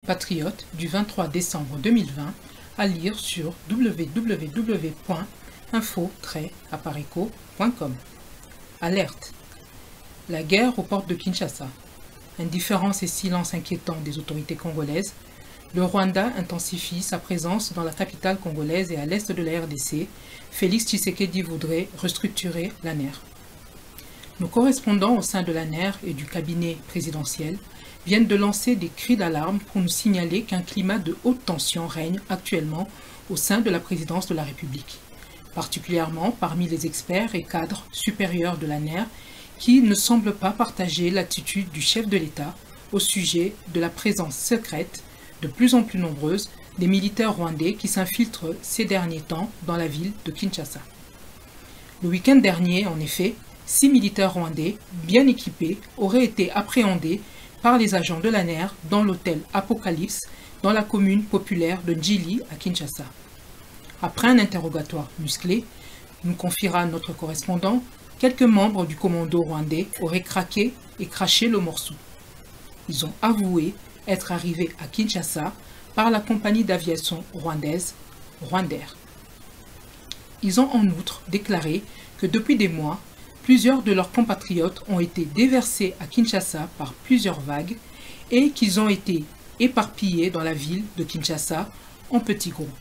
patriote du 23 décembre 2020 à lire sur www.info-apareco.com. Alerte. La guerre aux portes de Kinshasa. Indifférence et silence inquiétant des autorités congolaises. Le Rwanda intensifie sa présence dans la capitale congolaise et à l'est de la RDC. Félix Tshisekedi voudrait restructurer l'ANER. Nos correspondants au sein de l'ANER et du cabinet présidentiel viennent de lancer des cris d'alarme pour nous signaler qu'un climat de haute tension règne actuellement au sein de la présidence de la République, particulièrement parmi les experts et cadres supérieurs de l'ANER qui ne semblent pas partager l'attitude du chef de l'État au sujet de la présence secrète, de plus en plus nombreuse, des militaires rwandais qui s'infiltrent ces derniers temps dans la ville de Kinshasa. Le week-end dernier, en effet, 6 militaires rwandais, bien équipés, auraient été appréhendés par les agents de l'ANER dans l'hôtel Apocalypse, dans la commune populaire de Njili à Kinshasa. Après un interrogatoire musclé, nous confiera notre correspondant, quelques membres du commando rwandais auraient craqué et craché le morceau. Ils ont avoué être arrivés à Kinshasa par la compagnie d'aviation rwandaise Rwandair. Ils ont en outre déclaré que depuis des mois, plusieurs de leurs compatriotes ont été déversés à Kinshasa par plusieurs vagues et qu'ils ont été éparpillés dans la ville de Kinshasa en petits groupes.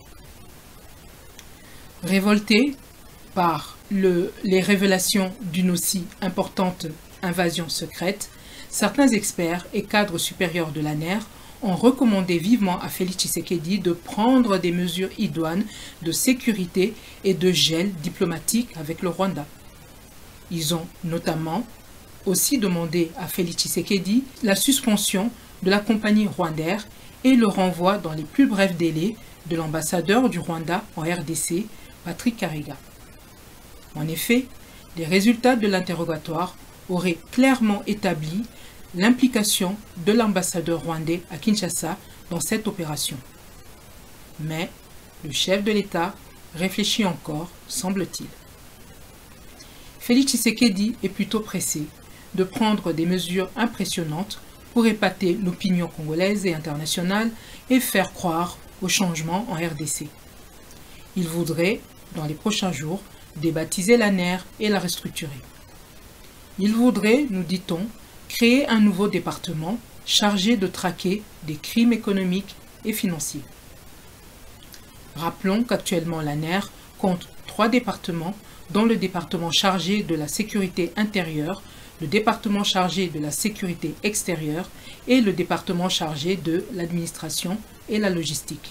Révoltés par les révélations d'une aussi importante invasion secrète, certains experts et cadres supérieurs de l'ANER ont recommandé vivement à Félix Tshisekedi de prendre des mesures idoines de sécurité et de gel diplomatique avec le Rwanda. Ils ont notamment aussi demandé à Félix Tshisekedi la suspension de la compagnie Rwandair et le renvoi dans les plus brefs délais de l'ambassadeur du Rwanda en RDC, Patrick Kariga. En effet, les résultats de l'interrogatoire auraient clairement établi l'implication de l'ambassadeur rwandais à Kinshasa dans cette opération. Mais le chef de l'État réfléchit encore, semble-t-il. Félix Tshisekedi est plutôt pressé de prendre des mesures impressionnantes pour épater l'opinion congolaise et internationale et faire croire au changement en RDC. Il voudrait, dans les prochains jours, débaptiser l'ANER et la restructurer. Il voudrait, nous dit-on, créer un nouveau département chargé de traquer des crimes économiques et financiers. Rappelons qu'actuellement l'ANER compte 3 départements, dont le département chargé de la sécurité intérieure, le département chargé de la sécurité extérieure et le département chargé de l'administration et la logistique.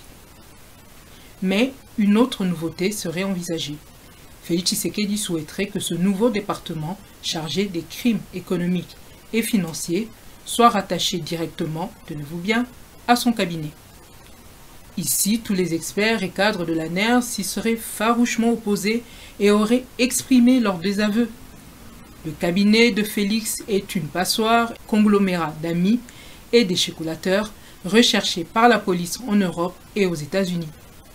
Mais une autre nouveauté serait envisagée. Félix Tshisekedi souhaiterait que ce nouveau département chargé des crimes économiques et financiers soit rattaché directement, tenez-vous bien, à son cabinet. Ici, tous les experts et cadres de l'ANER s'y seraient farouchement opposés et auraient exprimé leur désaveu. Le cabinet de Félix est une passoire, conglomérat d'amis et d'écheculateurs recherchés par la police en Europe et aux États-Unis.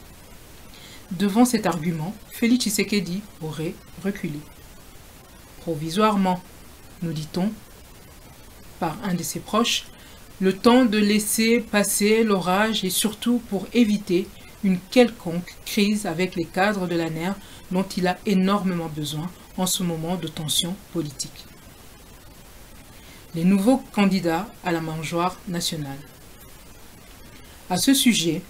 Devant cet argument, Félix Tshisekedi aurait reculé. Provisoirement, nous dit-on, par un de ses proches, le temps de laisser passer l'orage et surtout pour éviter une quelconque crise avec les cadres de l'ANER dont il a énormément besoin en ce moment de tension politique. Les nouveaux candidats à la mangeoire nationale. À ce sujet,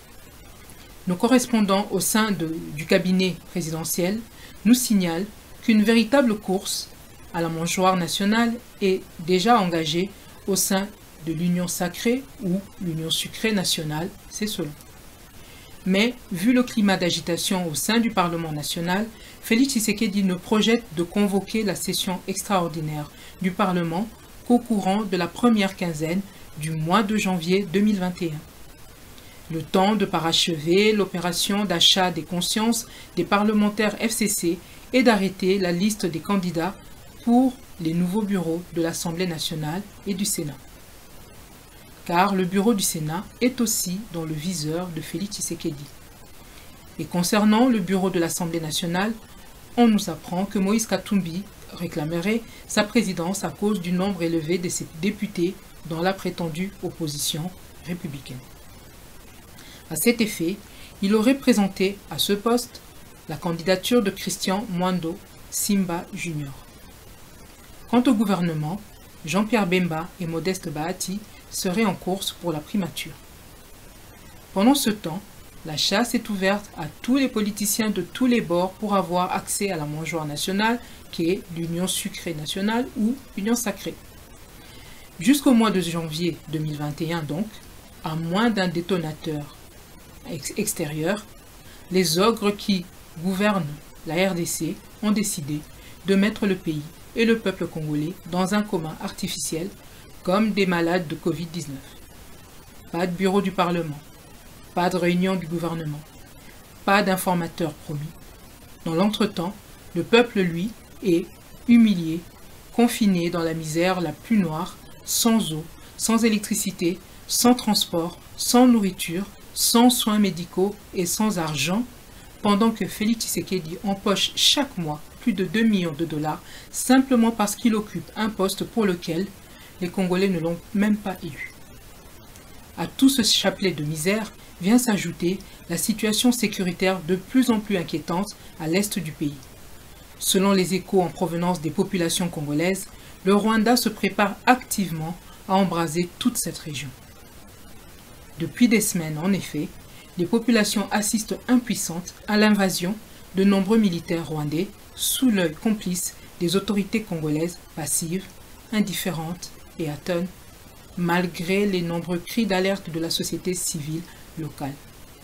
nos correspondants au sein du cabinet présidentiel nous signalent qu'une véritable course à la mangeoire nationale est déjà engagée au sein de l'Union sacrée ou l'Union sucrée nationale, c'est selon. Mais, vu le climat d'agitation au sein du Parlement national, Félix Tshisekedi ne projette de convoquer la session extraordinaire du Parlement qu'au courant de la première quinzaine du mois de janvier 2021. Le temps de parachever l'opération d'achat des consciences des parlementaires FCC et d'arrêter la liste des candidats pour les nouveaux bureaux de l'Assemblée nationale et du Sénat. Car le bureau du Sénat est aussi dans le viseur de Félix Tshisekedi. Et concernant le bureau de l'Assemblée nationale, on nous apprend que Moïse Katumbi réclamerait sa présidence à cause du nombre élevé de ses députés dans la prétendue opposition républicaine. À cet effet, il aurait présenté à ce poste la candidature de Christian Mwando Simba Jr. Quant au gouvernement, Jean-Pierre Bemba et Modeste Bahati seraient en course pour la primature. Pendant ce temps, la chasse est ouverte à tous les politiciens de tous les bords pour avoir accès à la mangeoire nationale qui est l'Union sucrée nationale ou Union sacrée. Jusqu'au mois de janvier 2021 donc, à moins d'un détonateur extérieur, les ogres qui gouvernent la RDC ont décidé de mettre le pays et le peuple congolais dans un coma artificiel comme des malades de Covid-19. Pas de bureau du Parlement, pas de réunion du gouvernement, pas d'informateurs promis. Dans l'entretemps, le peuple, lui, est humilié, confiné dans la misère la plus noire, sans eau, sans électricité, sans transport, sans nourriture, sans soins médicaux et sans argent, pendant que Félix Tshisekedi empoche chaque mois plus de 2 millions de dollars simplement parce qu'il occupe un poste pour lequel les Congolais ne l'ont même pas élu. À tout ce chapelet de misère vient s'ajouter la situation sécuritaire de plus en plus inquiétante à l'est du pays. Selon les échos en provenance des populations congolaises, le Rwanda se prépare activement à embraser toute cette région. Depuis des semaines, en effet, les populations assistent impuissantes à l'invasion de nombreux militaires rwandais sous l'œil complice des autorités congolaises passives, indifférentes et atones, malgré les nombreux cris d'alerte de la société civile locale.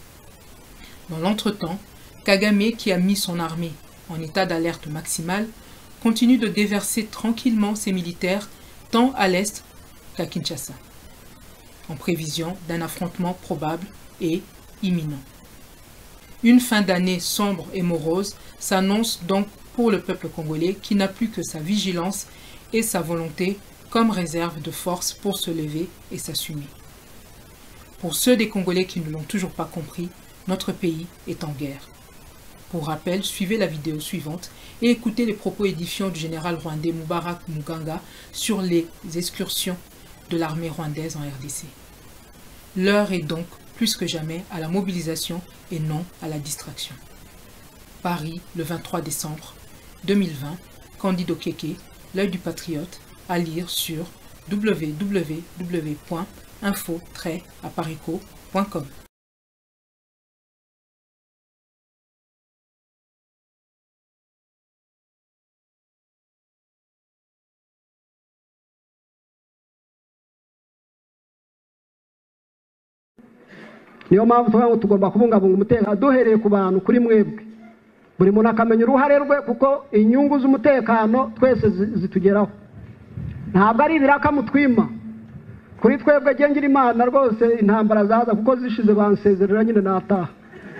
Dans l'entretemps, Kagame, qui a mis son armée en état d'alerte maximale, continue de déverser tranquillement ses militaires tant à l'est qu'à Kinshasa, en prévision d'un affrontement probable et imminent. Une fin d'année sombre et morose s'annonce donc pour le peuple congolais qui n'a plus que sa vigilance et sa volonté comme réserve de force pour se lever et s'assumer. Pour ceux des Congolais qui ne l'ont toujours pas compris, notre pays est en guerre. Pour rappel, suivez la vidéo suivante et écoutez les propos édifiants du général rwandais Moubarak Muganga sur les excursions de l'armée rwandaise en RDC. L'heure est donc plus que jamais à la mobilisation et non à la distraction. Paris, le 23 décembre 2020, Candido Keke, L'œil du patriote, à lire sur www.info-aparico.com. niyo mpamvu tuvuga ngo tugomba kubungabunga umutekano duhereye ku bantu kuri mwebwe buri muntu akamenya uruhare rwe kuko inyungu z'umutekano twese zitugeraho ntabwo ari ibiraka mutwima kuri twebwe gengira imana rwose intambara zaza kuko zishize bansezerera nyine nataha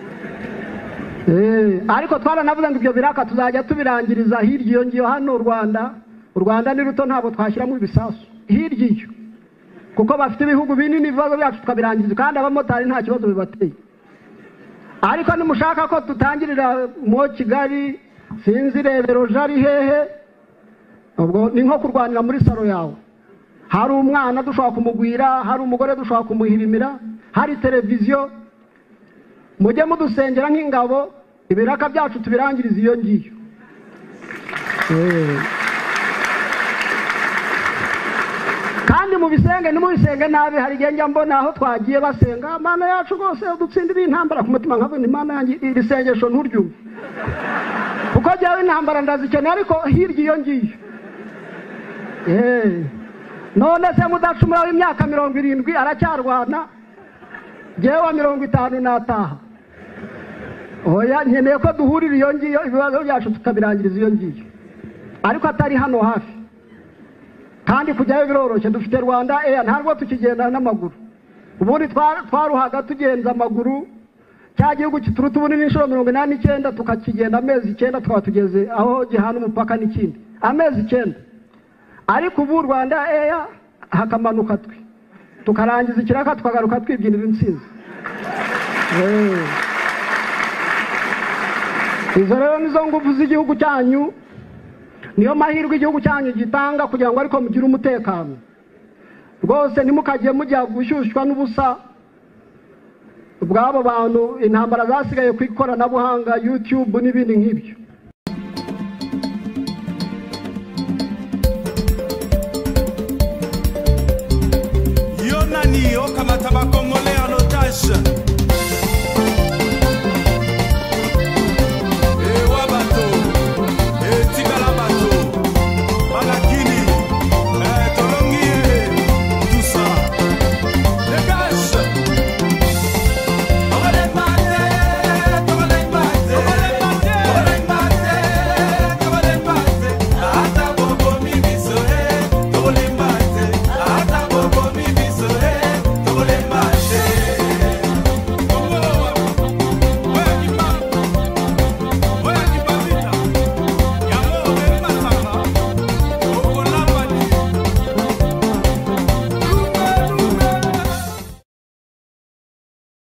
ariko twaranavuze ngo ibyo biraka tuzajya tubirangiriza hirya iyo ngiyo hano u Rwanda ni ruto ntabwo twashyiramo ibisasu hirya iyo kuko bafite ibihugu binini ibibazo byacu tukabirangiriza kandi abamotari nta kibazo bibateye ariko nimushaka ko tutangirira mu Kigali sinzi Rebero jari hehe ubwo ni nko kurwanira muri saro yawe hari umwana dushobora kumugwira hari umugore dushobora kumuhirimira hari televiziyo mujye mudusengera nk'ingabo ibiraka byacu tubirangiriza iyo ngiyo kandi mu bisenge nimubisenge nabi hari igihe njya mbona aho twagiye basenga Mana yacu rwose dutsindira intambara ku mutima nkavuga Imana yanjye iri sengesho nturyumve kuko jyawe intambara ndazikeneye ariko hirya iyo ngiyo none se mudacumura w'imyaka 70 aracyarwana jewe wa 50 nataha oya nkeneye ko duhurira iyo ngiyo ibibazo byacu tukabirangiriza iyo ngiyo ariko atari hano hafi kandi kujyayo biroroshye dufite Rwanda ntabwo tukigenda n'amaguru ubundi twaruhaga tugenza amaguru cya gihugu kituruta ubunini inshuro 89 tukakigenda amezi 9 tukaba tugeze aho gihana umupaka n'ikindi amezi 9 ariko ubu Rwanda hakamanuka twe tukarangiza ikiraka tukagaruka twibyinira insinzi izo rero nizo nguvu z'igihugu cyanyu niyo mahirwe igihugu cyanyu gitanga kugira ngo ariko mugire umutekano rwose ntimukajye mujya gushyushywa n'ubusa bw'abo bantu intambara zasigaye ku ikoranabuhanga YouTube n'ibindi nk'ibyo. Yonani okamata bakongolais en otage.